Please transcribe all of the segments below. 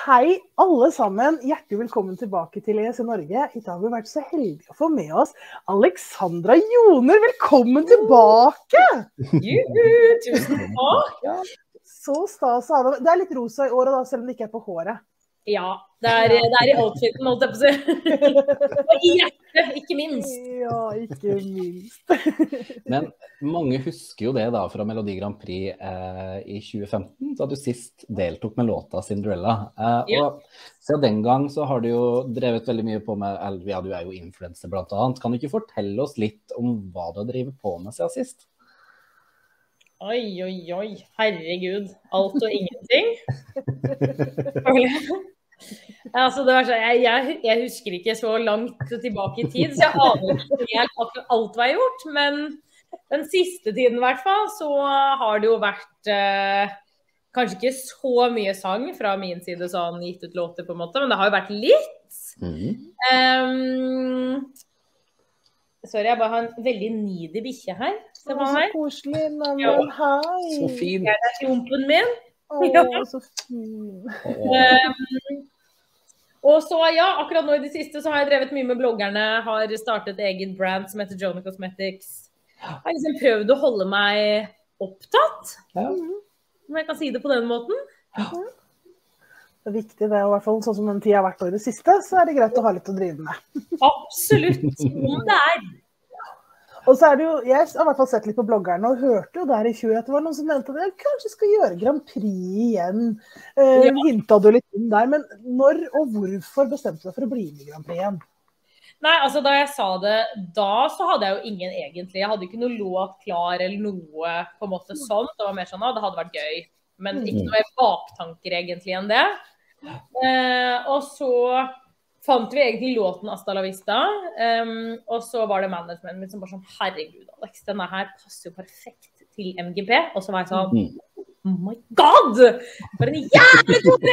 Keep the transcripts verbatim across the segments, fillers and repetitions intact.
Hei alle sammen, hjertelig velkommen tilbake til E S N Norge. I dag har vi vært så heldige å få med oss Alexandra Joner. Velkommen tilbake! Juhu, tusen takk! Så stas å ha deg. Det er litt rosa i året da, selv om det ikke er på håret. Ja, det er, det er i outfiten, holdt jeg på å si. Og i hjertet, ikke minst. Ja, ikke minst. Men mange husker jo det da fra Melodi Grand Prix eh, i tjue femten, da du sist deltok med låta Cinderella. Eh, Ja. Og siden den gang så har du jo drevet veldig mye på med, eller, ja, du er jo influencer blant annet. Kan du ikke fortelle oss litt om hva du har drevet på med siden sist? Oi, oi, oi, herregud. Alt og ingenting. Altså, det var så, jeg, jeg, jeg husker ikke så langt tilbake i tid, så jeg aner ikke helt akkurat alt hva jeg har gjort, men den siste tiden i hvert fall, så har det jo vært eh, kanskje ikke så mye sang fra min side, sånn gitt ut låter på en måte, men det har jo vært litt. Mm. Um, sorry, jeg bare har en veldig needy bikkje her. Se på Å, så meg. koselig, Ja. navn, hei. Så fin. Det er klumpen min. Å, så fin. Um, og så, ja, akkurat nå i det siste så har jeg drevet mye med bloggerne, har startet egen brand som heter Joni Cosmetics. Jeg har liksom prøvd å holde meg opptatt, Ja. om jeg kan si det på den måten. Det er viktig, det er i hvert fall sånn som den tida har vært i det siste, så er det greit å ha litt å drive med. Absolutt, om det er. Og så er det jo, jeg har i hvert fall sett litt på bloggerne og hørte jo der i tjue at det var noen som mente at jeg kanskje skal gjøre Grand Prix igjen. Eh, Ja. Hintet du litt inn der, men når og hvorfor bestemte du deg for å bli med i Grand Prix igjen? Nei, altså da jeg sa det da, så hadde jeg jo ingen egentlig. Jeg hadde ikke noe låt klar eller noe på en måte sånn. Det var mer sånn, ah, det hadde vært gøy. Men ikke noe baktanker egentlig enn det. Eh, og så fant vi egentlig låten Hasta la Vista, um, og så var det managementet mitt som bare sånn, herregud Alex, denne her passer jo perfekt til M G P, og så var jeg sånn, oh my god, for en jævlig god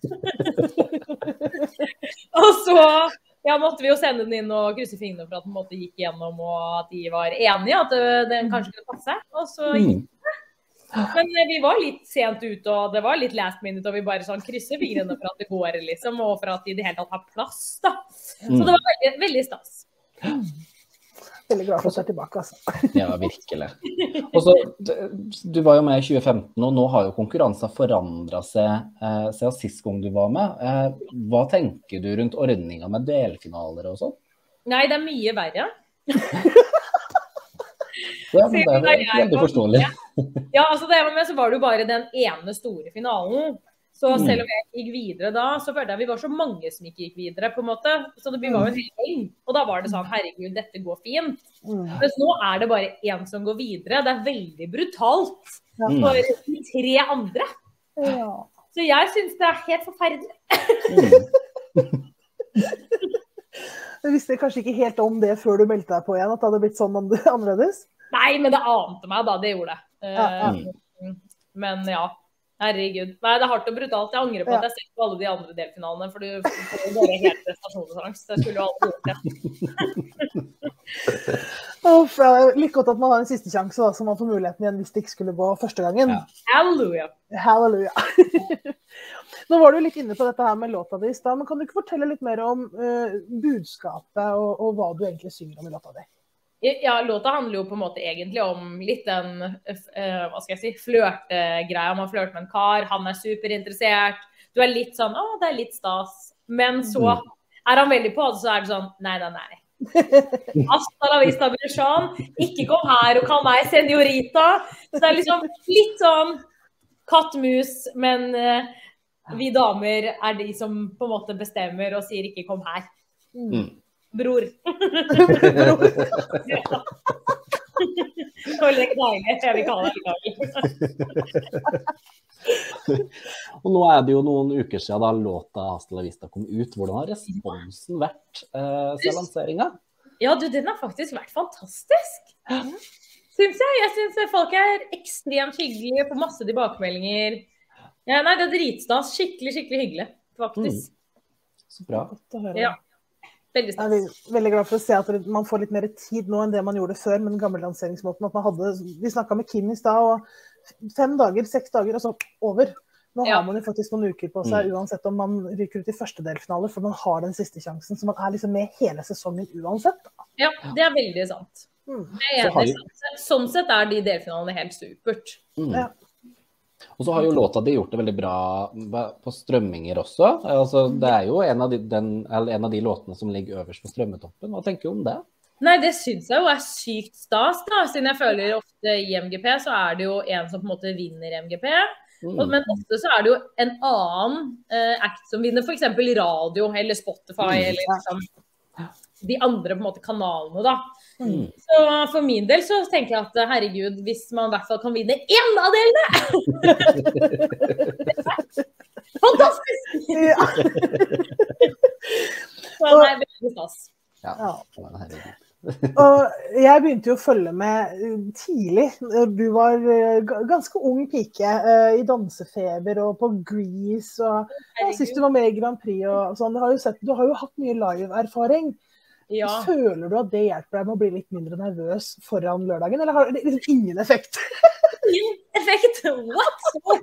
idé! Og så, ja, måtte vi jo sende den inn og krysse fingrene for at den måtte gikk igjennom, og at de var enige at den kanskje kunne passe, og så gikk det. Men vi var litt sent ute, og det var litt last minute, og vi bare sånn krysser fingrene for at det går, liksom, og for at de i det hele tatt har plass, da. Så det var veldig, veldig stas. Veldig glad for å se tilbake, altså. Ja, virkelig. Og så, du var jo med i tjue femten, og nå har jo konkurransen forandret seg eh, siden sist gang du var med. Eh, hva tenker du rundt ordningen med delfinaler og sånn? Nei, det er mye verre. Ja, men det er vel veldig forståelig. Ja, altså det var med, så var det jo bare den ene store finalen. Så selv om jeg gikk videre da, så følte jeg vi var så mange som ikke gikk videre, på en måte. Så det var jo en hel gjeng. Og da var det sånn, herregud, dette går fint. Mens nå er det bare en som går videre. Det er veldig brutalt for de tre andre. Ja. Så jeg synes det er helt forferdelig. Du visste kanskje ikke helt om det før du meldte deg på igjen, at det hadde blitt sånn annerledes? Nei, men det ante meg da, det gjorde det. Ja, ja. Uh, men ja, herregud. Nei, det er hardt og brutalt. Jeg angrer på Ja. at jeg ser på alle de andre delfinalene, for du får jo bare helt prestasjonsangst. Jeg skulle jo aldri gjort det. Uff, ja, litt godt at man har en siste sjanse, da, så man får muligheten igjen hvis det ikke skulle gå første gangen. Ja. Halleluja. Halleluja. Nå var du litt inne på dette her med låta di i stad, men kan du ikke fortelle litt mer om uh, budskapet og, og hva du egentlig synger om i låta di? Ja, låta handler jo på en måte egentlig om litt den, uh, hva skal jeg si, flørtegreia. Man flørter med en kar, han er superinteressert. Du er litt sånn, å, det er litt stas. Men så er han veldig på, og så er det sånn, nei, nei, nei. Hasta la vista, brorsan. Ikke kom her og kall meg seniorita. Så det er liksom litt sånn kattmus, men uh, vi damer er de som på en måte bestemmer og sier ikke kom her. Mm. Bror. Bror. Ja. Og legg deilig, jeg vil kalle det deilig. Og nå er det jo noen uker siden da låta Hasta la Vista kom ut. Hvordan har responsen vært eh, siden lanseringen? Ja, du, den har faktisk vært fantastisk. Synes jeg. Jeg synes folk er ekstremt hyggelige, får masse tilbakemeldinger. Ja, nei, det er dritstas. Skikkelig, skikkelig hyggelig, faktisk. Mm. Så bra. Godt å høre. Ja, veldig Jeg er stas. veldig glad for å se at man får litt mer tid nå enn det man gjorde før med den gamle lanseringsmåten. At man hadde, vi snakket med Kim i stad, og fem dager, seks dager, og så over. Nå Ja. har man jo faktisk noen uker på seg, uansett om man ryker ut i første delfinale, for man har den siste sjansen, så man er liksom med hele sesongen uansett. Ja, det er veldig sant. Mm. Jeg er Så har enig. jo- Sånn sett- Sånn sett er de delfinalene helt supert. Mm. Ja. Og så har jo låta di gjort det veldig bra på strømminger også. Altså, det er jo en av, de, den, eller en av de låtene som ligger øverst på strømmetoppen. Hva tenker du om det? Nei, det synes jeg jo er sykt stas, da. Siden jeg føler ofte i M G P så er det jo en som på en måte vinner M G P. Mm. Og, men ofte så er det jo en annen eh, act som vinner, for eksempel radio eller Spotify, Mm. eller liksom de andre på en måte kanalene, da. Mm. Så for min del så tenker jeg at herregud, hvis man i hvert fall kan vinne én av delene! Fantastisk! Ja. Så nei, det er stas. Ja, Ja. herregud. Og jeg begynte jo å følge med eh, tidlig. Du var eh, ga- ganske ung pike eh, i dansefeber og på Grease. Og ja, sist du var med i Grand Prix og sånn. Du har jo, sett, du har jo hatt mye live-erfaring. Ja. Føler du at det hjelper deg med å bli litt mindre nervøs foran lørdagen, eller har det liksom ingen effekt? Ingen effekt. What?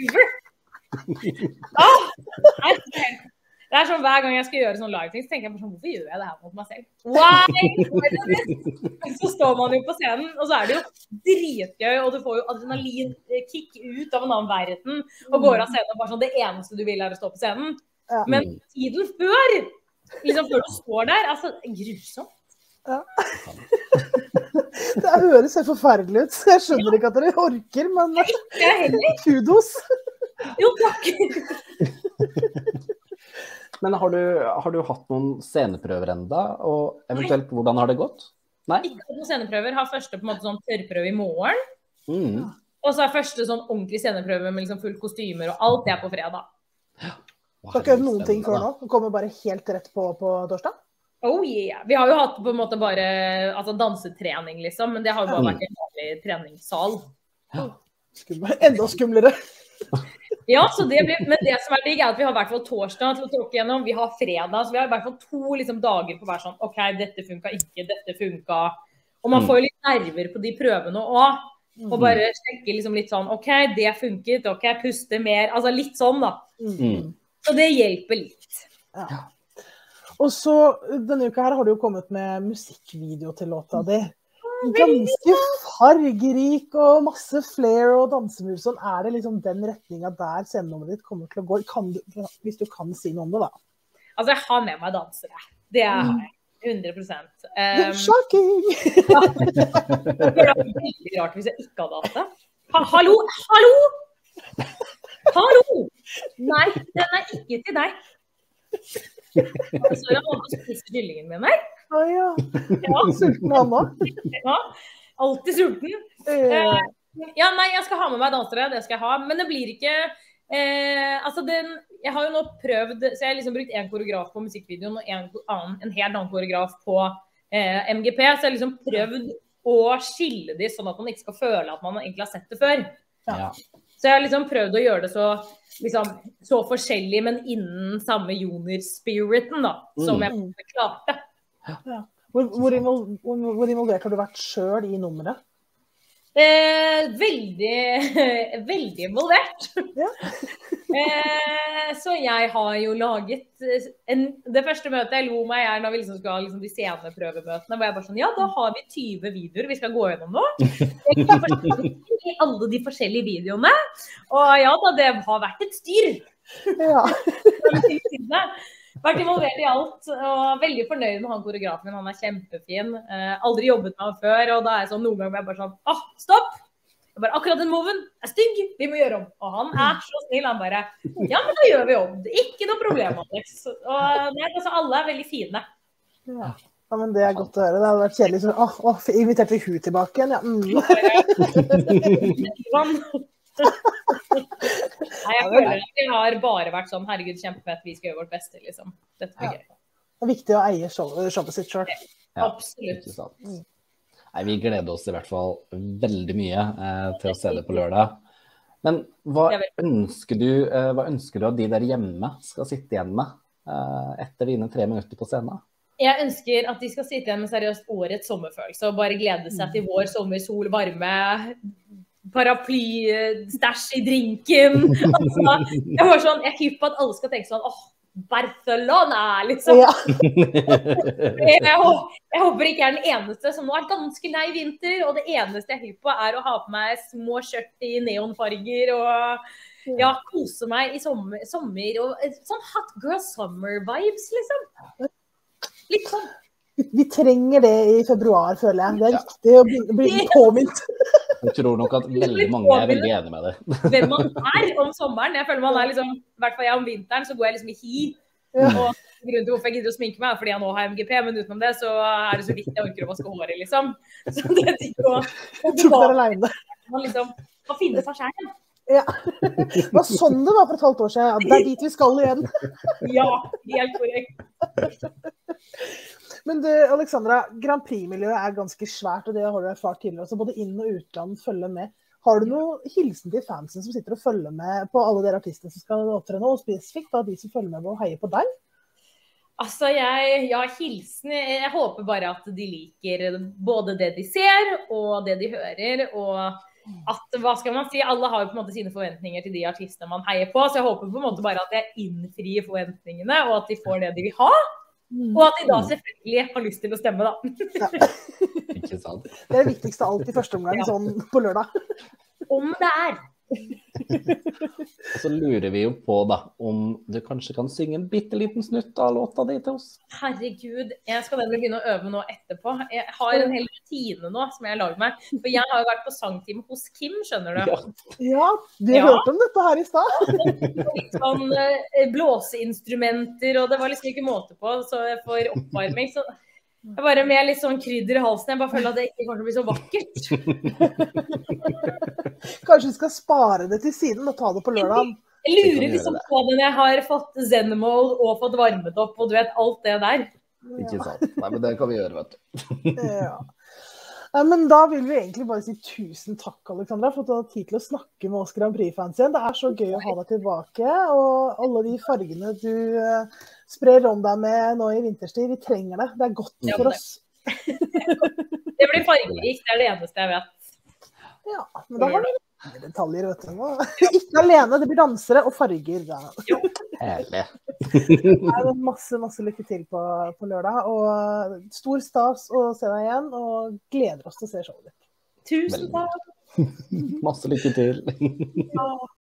Ah, nei, det er helt- det er sånn hver gang jeg skal gjøre sånn live-ting, så tenker jeg bare sånn, hvorfor gjør jeg det her mot meg selv? Why? Så står man jo på scenen, og så er det jo dritgøy, og du får jo adrenalinkick ut av en annen verden, og går av scenen og bare sånn, det eneste du vil er å stå på scenen. Ja. Men tiden før, liksom før du står der, altså, grusomt. Ja. Det høres helt forferdelig ut. Jeg skjønner ikke at dere orker, men Jeg heller. kudos. Jo, takk. Men har du, har du hatt noen sceneprøver enda, og eventuelt hvordan har det gått? Nei? Ikke hatt noen sceneprøver, har første på en måte sånn tørrprøve i morgen, Mm. og så er første sånn ordentlig sceneprøve med liksom full kostymer og alt det er på fredag. Du har ikke øvd noen ting før nå? Du kommer bare helt rett på på torsdag? Oh yeah. Vi har jo hatt på en måte bare altså dansetrening liksom, men det har jo bare Mm. vært en vanlig treningssal. Skummel. Enda skumlere. Ja, så det blir, men det som er digg er at vi har i hvert fall torsdag til å tråkke gjennom, vi har fredag, så vi har i hvert fall to liksom, dager på hver sånn, ok, dette funka ikke, dette funka. Og man Mm. får jo litt nerver på de prøvene også, og bare sjekke liksom litt sånn, ok, det funket, ok, puste mer, altså litt sånn da. Mm. Så det hjelper litt. Ja. Og så denne uka her har du jo kommet med musikkvideo til låta di. Ganske fargerik og masse flair og dansemus. Sånn er det liksom den retninga der scenenummeret ditt kommer til å gå. Kan du, hvis du kan si noe om det, da. Altså, jeg har med meg dansere. Det har jeg. hundre prosent. Um, Shocking! det er veldig rart hvis jeg ikke hadde hatt det. Ha, hallo! Hallo! Hallo! Nei, den er ikke til deg. Så jeg må spise kyllingen min her. Å ja. Ja, Sulten han òg. ja. Alltid sulten. Eh, Ja, nei, jeg skal ha med meg dansere, det skal jeg ha. Men det blir ikke eh, Altså, den Jeg har jo nå prøvd Så jeg har liksom brukt en koreograf på musikkvideoen og en, annen, en helt annen koreograf på eh, M G P. Så jeg har liksom prøvd å skille de sånn at man ikke skal føle at man egentlig har sett det før. Ja. Så jeg har liksom prøvd å gjøre det så, liksom, så forskjellig, men innen samme Joner-spiriten, da, som jeg på en måte klarte. ja. Hvor, hvor, invol, hvor, hvor involvert har du vært sjøl i nummeret? Eh, veldig, veldig involvert. Ja. eh, så jeg har jo laget en, det første møtet jeg lo meg er når vi liksom skal ha liksom de sceneprøvemøtene, hvor jeg bare sånn, ja, da har vi tyve videoer vi skal gå gjennom nå. I alle de forskjellige videoene. Og ja da, det har vært et styr. Ja. Vært involvert i alt, og veldig fornøyd med han koreografen. Han er kjempefin. Eh, aldri jobbet med han før, og da er jeg sånn noen ganger jeg bare sånn, åh, stopp! Jeg bare, akkurat den moven er stygg, vi må gjøre om. Og han er så snill, han bare, ja, men da gjør vi om. Ikke noe problem, Alex. Og nei, altså, alle er veldig fine. Ja. Ja, men det er godt å høre. Det hadde vært kjedelig. Så, åh, åh, inviterte vi hun tilbake igjen? Ja. Mm. Nei, jeg føler at vi har bare vært sånn, herregud, kjempefett, vi skal gjøre vårt beste, liksom. Dette blir gøy. Det er viktig å eie show, showet sitt sjøl. Ja, Absolutt. ikke sant. Nei, vi gleder oss i hvert fall veldig mye eh, til å se det på lørdag. Men hva Jeg vet. ønsker du, eh, hva ønsker du at de der hjemme skal sitte igjen med eh, etter dine tre minutter på scenen? Jeg ønsker at de skal sitte igjen med seriøst årets sommerfølelse og bare glede seg til vår sommer, sol, varme, paraply-stæsj i drinken. Altså, jeg var sånn, jeg er hypp på at alle skal tenke sånn, åh, Barcelona, liksom. Ja. jeg, jeg håper ikke jeg er den eneste som nå er ganske lei vinter, og det eneste jeg er hypp på er å ha på meg små skjørt i neonfarger, og ja, kose meg i sommer, sommer og sånn hot girl summer vibes, liksom. Litt sånn. Vi trenger det i februar, føler jeg. Det er viktig å bli, bli påminnet. Jeg tror nok at veldig mange er veldig enige med det. Hvem man er om sommeren. Jeg føler man er liksom, i hvert fall jeg om vinteren, så går jeg liksom i hi. Ja. Og grunnen til hvorfor jeg gidder å sminke meg er fordi jeg nå har M G P, men utenom det så er det så vidt jeg orker å vaske håret, liksom. Så det er ikke å... Jeg tror det er alene. Man liksom må finne seg selv. Ja. Det var sånn det var for et halvt år siden. Det er dit vi skal igjen. Ja, helt korrekt. Men du, Alexandra, Grand Prix-miljøet er ganske svært, og det har du erfart tidligere. Så både inn- og utland følger med. Har du noen hilsen til fansen som sitter og følger med på alle dere artistene som skal opptre nå, og spesifikt da de som følger med og heier på deg? Altså, jeg, ja, hilsen, jeg håper bare at de liker både det de ser og det de hører, og at, hva skal man si, alle har jo på en måte sine forventninger til de artistene man heier på, så jeg håper på en måte bare at jeg innfrir forventningene, og at de får det de vil ha. Og at de da selvfølgelig har lyst til å stemme, da. Ja. Ikke sant? Det er det viktigste av alt i første omgang, ja. Sånn på lørdag. Om det er. Og så lurer vi jo på da, om du kanskje kan synge en bitteliten snutt av låta di til oss. Herregud, jeg skal nemlig begynne å øve nå etterpå. Jeg har en hel rutine nå som jeg har laget meg. For jeg har jo vært på sangtime hos Kim, skjønner du? Ja, ja vi har ja. hørt om dette her i sted. Litt sånn uh, blåseinstrumenter, og det var liksom ikke måte på, så for oppvarming, så... Jeg bare med litt sånn krydder i halsen, jeg bare føler at det ikke kommer til å bli så vakkert. Kanskje vi skal spare det til siden og ta det på lørdag. Jeg lurer liksom på det når jeg har fått Zen-mode og fått varmet opp, og du vet, alt det der. Ikke sant. Nei, men det kan vi gjøre, vet du. Ja. Nei, men da vil vi egentlig bare si tusen takk, Alexandra, for at du har tid til å snakke med oss Grand Prix-fans igjen. Det er så gøy å ha deg tilbake, og alle de fargene du sprer om deg med nå i vinterstid, vi trenger det. Det er godt ja, for oss. Det blir fargerikt, det er det eneste jeg vet. Ja, men da har vi detaljer, vet du. Ikke alene, det blir dansere og farger. Jo. Herlig. Masse, masse lykke til på, på lørdag, og stor stas å se deg igjen, og gleder oss til å se showet ditt. Tusen takk. Masse lykke til. Ja.